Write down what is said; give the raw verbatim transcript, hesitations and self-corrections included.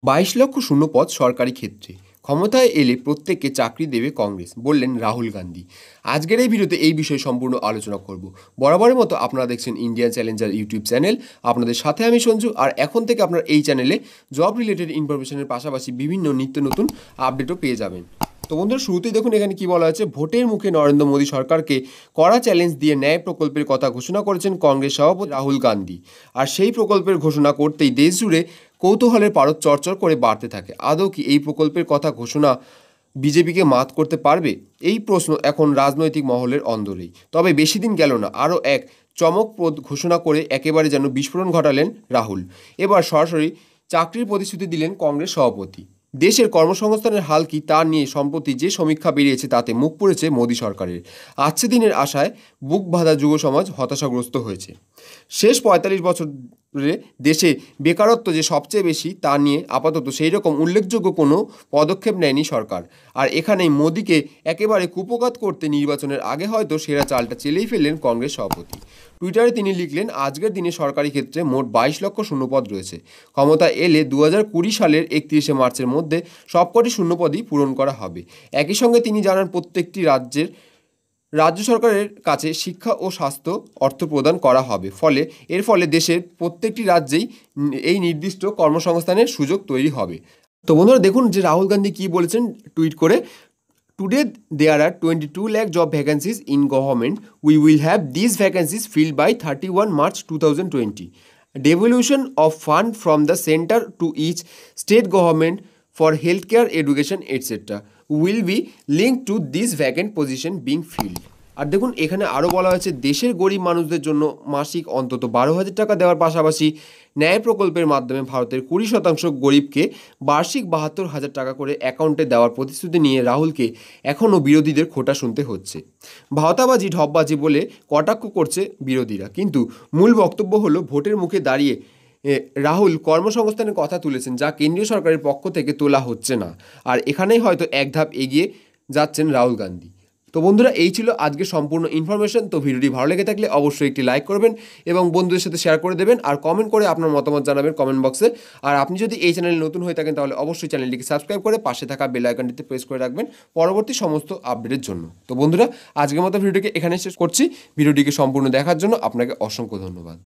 বাইশ লক্ষ শূন্যপদ সরকারি ক্ষেত্রে ক্ষমতায় এলে প্রত্যেককে চাকরি দেবে কংগ্রেস, বললেন রাহুল গান্ধী। আজকের এই ভিডিওতে এই বিষয়ে সম্পূর্ণ আলোচনা করব। বরাবরের মতো আপনারা দেখছেন ইন্ডিয়ান চ্যালেঞ্জার ইউটিউব চ্যানেল। আপনাদের সাথে আমি সঞ্জু। আর এখন থেকে আপনারা এই চ্যানেলে জব রিলেটেড ইনফরমেশনের পাশাপাশি বিভিন্ন নিত্য নতুন আপডেটও পেয়ে যাবেন। তো বন্ধুরা, শুরুতেই দেখুন এখানে কি বলা হয়েছে। ভোটের মুখে নরেন্দ্র মোদী সরকারকে কড়া চ্যালেঞ্জ দিয়ে ন্যায় প্রকল্পের কথা ঘোষণা করেছেন কংগ্রেস সভাপতি রাহুল গান্ধী। আর সেই প্রকল্পের ঘোষণা করতেই দেশ জুড়ে কৌতূহলের পারদ চরচর করে বাড়তে থাকে। আদৌ কি এই প্রকল্পের কথা ঘোষণা বিজেপিকে মাত করতে পারবে? এই প্রশ্ন এখন রাজনৈতিক মহলের অন্দরেই। তবে বেশি দিন গেল না, আরও এক চমকপ্রদ ঘোষণা করে একেবারে যেন বিস্ফোরণ ঘটালেন রাহুল। এবার সরাসরি চাকরির প্রতিশ্রুতি দিলেন কংগ্রেস সভাপতি। দেশের কর্মসংস্থানের হাল কি তা নিয়ে সম্প্রতি যে সমীক্ষা বেরিয়েছে তাতে মুখ পুড়েছে মোদী সরকারের। আসছে দিনের আশায় বুক বাঁধা যুব সমাজ হতাশাগ্রস্ত হয়েছে। শেষ পঁয়তাল্লিশ বছরে দেশে বেকারত্ব যে সবচেয়ে বেশি তা নিয়ে আপাতত সেই রকম উল্লেখযোগ্য কোনো পদক্ষেপ নেয়নি সরকার। আর এখানেই মোদীকে একেবারে কুপঘাত করতে নির্বাচনের আগে হয়তো সেরা চালটা চেলেই ফেললেন কংগ্রেস সভাপতি। টুইটারে তিনি লিখলেন, আজকের দিনে সরকারি ক্ষেত্রে মোট বাইশ লক্ষ শূন্যপদ রয়েছে। ক্ষমতা এলে দু হাজার কুড়ি সালের একত্রিশে মার্চের মধ্যে সবকটি শূন্যপদই পূরণ করা হবে। একই সঙ্গে তিনি জানান, প্রত্যেকটি রাজ্যের রাজ্য সরকারের কাছে শিক্ষা ও স্বাস্থ্য অর্থ প্রদান করা হবে। ফলে এর ফলে দেশের প্রত্যেকটি রাজ্যেই এই নির্দিষ্ট কর্মসংস্থানের সুযোগ তৈরি হবে। তো বন্ধুরা দেখুন যে রাহুল গান্ধী কী বলেছেন টুইট করে। Today there are twenty-two lakh job vacancies in government. We will have these vacancies filled by thirty-first March twenty twenty. Devolution of fund from the center to each state government for healthcare, education, et cetera will be linked to this vacant position being filled. আর দেখুন এখানে আরও বলা হয়েছে, দেশের গরিব মানুষদের জন্য মাসিক অন্তত বারো হাজার টাকা দেওয়ার পাশাপাশি ন্যায় প্রকল্পের মাধ্যমে ভারতের কুড়ি শতাংশ গরিবকে বার্ষিক বাহাত্তর হাজার টাকা করে অ্যাকাউন্টে দেওয়ার প্রতিশ্রুতি নিয়ে রাহুলকে এখনও বিরোধীদের খোঁটা শুনতে হচ্ছে। ভাওতাবাজি ঢপবাজি বলে কটাক্ষ করছে বিরোধীরা, কিন্তু মূল বক্তব্য হলো ভোটের মুখে দাঁড়িয়ে রাহুল কর্মসংস্থানের কথা তুলেছেন, যা কেন্দ্রীয় সরকারের পক্ষ থেকে তোলা হচ্ছে না। আর এখানেই হয়তো এক ধাপ এগিয়ে যাচ্ছেন রাহুল গান্ধী। তো বন্ধুরা, এই ছিল আজকে সম্পূর্ণ ইনফরমেশন। তো ভিডিওটি ভালো লেগে থাকলে অবশ্যই একটি লাইক করবেন এবং বন্ধুদের সাথে শেয়ার করে দেবেন, আর কমেন্ট করে আপনার মতামত জানাবেন কমেন্ট বক্সে। আর আপনি যদি এই চ্যানেলে নতুন হয়ে থাকেন তাহলে অবশ্যই চ্যানেলটিকে সাবস্ক্রাইব করে পাশে থাকা বেল আইকনটিতে প্রেস করে রাখবেন পরবর্তী সমস্ত আপডেটের জন্য। তো বন্ধুরা, আজকের মতো ভিডিওটিকে এখানে শেষ করছি। ভিডিওটিকে সম্পূর্ণ দেখার জন্য আপনাকে অসংখ্য ধন্যবাদ।